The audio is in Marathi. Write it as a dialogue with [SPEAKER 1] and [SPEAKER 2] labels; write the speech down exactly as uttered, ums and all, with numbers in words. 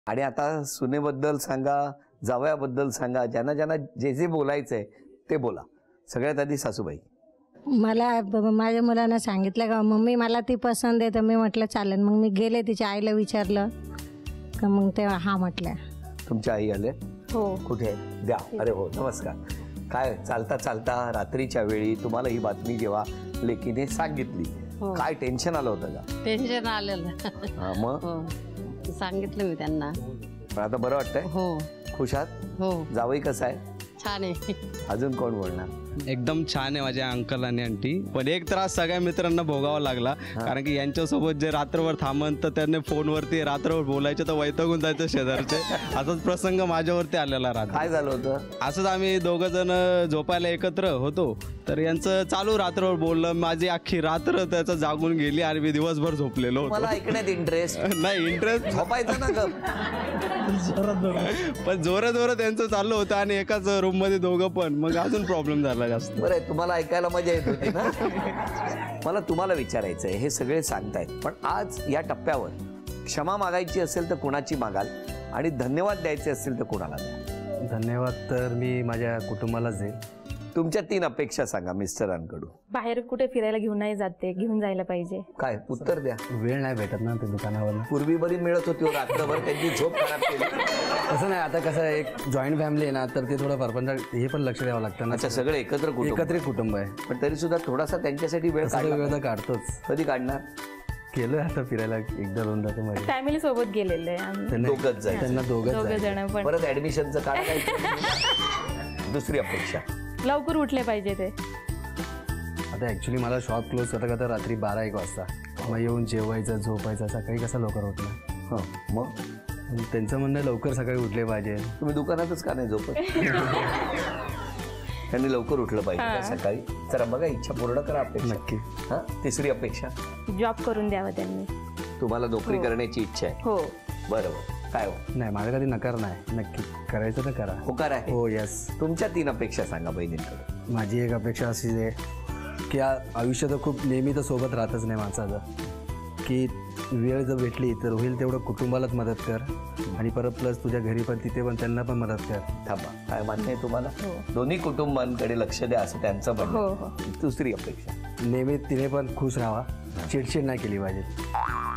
[SPEAKER 1] आणि आता सुनेबद्दल सांगा, जावयाबद्दल सांगा, ज्यांना ज्यांना जे जे बोलायचंय ते बोला. सगळ्यात आधी सासूबाई.
[SPEAKER 2] मला माझ्या मुलांना सांगितलं का मम्मी मला ती पसंत आहे, तर मी म्हटलं चालेल. मग मी गेले तिच्या आईला विचारलं का मग तेव्हा हा म्हटल्या.
[SPEAKER 1] तुमच्या आई आले?
[SPEAKER 2] हो.
[SPEAKER 1] कुठे द्या. अरे हो, नमस्कार. काय चालता चालता रात्रीच्या वेळी तुम्हाला ही बातमी जेव्हा लेकीने सांगितली, काय टेन्शन आलं होतं का?
[SPEAKER 3] टेन्शन आलेलं.
[SPEAKER 1] हा, मग
[SPEAKER 3] सांगितलं मी त्यांना.
[SPEAKER 1] पण आता बरं वाटतंय?
[SPEAKER 3] हो.
[SPEAKER 1] खुश आहात?
[SPEAKER 3] हो.
[SPEAKER 1] जावई कसं आहे?
[SPEAKER 3] छान आहे.
[SPEAKER 1] अजून कोण बोलणार?
[SPEAKER 4] एकदम छान आहे माझ्या अंकल आणि आंटी. पण एक त्रास सगळ्या मित्रांना भोगावा लागला, कारण की यांच्यासोबत जे रात्रभर थांबन तर त्यांनी फोनवरती रात्रभर बोलायचे तर वैतागून जायचं शेजारचे. असाच प्रसंग माझ्यावरती आलेला राहतो.
[SPEAKER 1] काय झालं होतं?
[SPEAKER 4] असंच आम्ही दोघं जण झोपायला एकत्र होतो, तर यांचं चालू रात्रभर बोललं. माझी अख्खी रात्र त्याचं जागून गेली आणि मी दिवसभर झोपलेलो होतो.
[SPEAKER 1] मला ऐकण्यात इंटरेस्ट
[SPEAKER 4] नाही, इंटरेस्ट
[SPEAKER 1] झोपायचं ना ग.
[SPEAKER 4] पण जोरात जोरात त्यांचं चाललं होतं आणि एकाच रूम मध्ये दोघं पण, मग अजून प्रॉब्लेम झाला जास्त.
[SPEAKER 1] बरं, तुम्हाला ऐकायला मजा येत होती ना. मला तुम्हाला विचारायचंय, हे सगळे सांगतायत, पण आज या टप्प्यावर क्षमा मागायची असेल तर कोणाची मागाल आणि धन्यवाद द्यायचे असतील तर कोणाला द्या?
[SPEAKER 5] धन्यवाद तर मी माझ्या कुटुंबालाच देईल.
[SPEAKER 1] तुमच्या तीन अपेक्षा सांगा मिस्टरांकडून.
[SPEAKER 6] बाहेर कुठे फिरायला घेऊन नाही जाते, घेऊन जायला पाहिजे.
[SPEAKER 1] काय उत्तर द्या.
[SPEAKER 5] वेळ नाही भेटत ना ते दुकानावर.
[SPEAKER 1] पूर्वी बरी मिळत होती, रात्रभर त्यांची झोप खराब केली.
[SPEAKER 5] तसं नाही, आता कसं आहे, एक जॉईंट फॅमिली आहे ना, तर ते थोडं परपंच हे पण लक्ष द्यावं लागतं ना.
[SPEAKER 1] अच्छा, सगळे एकत्र कुटुंब.
[SPEAKER 5] एकत्रित कुटुंब आहे,
[SPEAKER 1] पण तरी सुद्धा थोडासा त्यांच्यासाठी वेळ
[SPEAKER 5] वेळ तर काढतोच.
[SPEAKER 1] कधी काढणार?
[SPEAKER 5] केलं आता फिरायला एकदा दोनदा तर माझ्या
[SPEAKER 6] फॅमिली सोबत गेलेले आम्ही.
[SPEAKER 1] दोघंच जायचं.
[SPEAKER 5] त्यांना दोघं
[SPEAKER 6] दोघं जण. पण
[SPEAKER 1] परत ऍडमिशनचं काढायचं. दुसरी अपेक्षा
[SPEAKER 6] लवकर उठले पाहिजे ते.
[SPEAKER 5] आता ऍक्च्युली मला शॉप क्लोज करता करता रात्री बारा एक वाजता, मग येऊन जेवायचं झोपायचं, सकाळी कसं लवकर उठलं.
[SPEAKER 1] हां, मग
[SPEAKER 5] त्यांचं म्हणणं लवकर सकाळी उठले पाहिजे.
[SPEAKER 1] तुम्ही दुकानातच का नाही झोपत? त्यांनी लवकर उठलं पाहिजे सकाळी. चला बघा, इच्छा पूर्ण करा अपेक्षा.
[SPEAKER 5] नक्की.
[SPEAKER 1] हा, तिसरी अपेक्षा
[SPEAKER 6] जॉब करून द्यावा त्यांनी.
[SPEAKER 1] तुम्हाला नोकरी करण्याची इच्छा आहे?
[SPEAKER 6] हो.
[SPEAKER 1] बरोबर. काय हो?
[SPEAKER 5] नाही, माझं कधी नकार नाही. नक्की करायचं तर करा.
[SPEAKER 1] होकार आहे.
[SPEAKER 5] हो, यस.
[SPEAKER 1] तुमच्या तीन अपेक्षा सांगा बहिणींकडे.
[SPEAKER 5] माझी एक अपेक्षा अशी आहे की आयुष्य तर खूप नेहमी तर सोबत राहतच नाही माणसाचं, की वेळ जर भेटली तर होईल तेवढं कुटुंबालाच मदत कर, आणि परत प्लस तुझ्या घरी पण तिथे पण त्यांना पण मदत कर.
[SPEAKER 1] थांबा, काय मान्य आहे तुम्हाला? दोन्ही कुटुंबांकडे लक्ष द्या असं त्यांचं म्हणणं. दुसरी अपेक्षा,
[SPEAKER 5] नेहमी तिने पण खुश राहावा, चिडचिड नाही केली पाहिजे.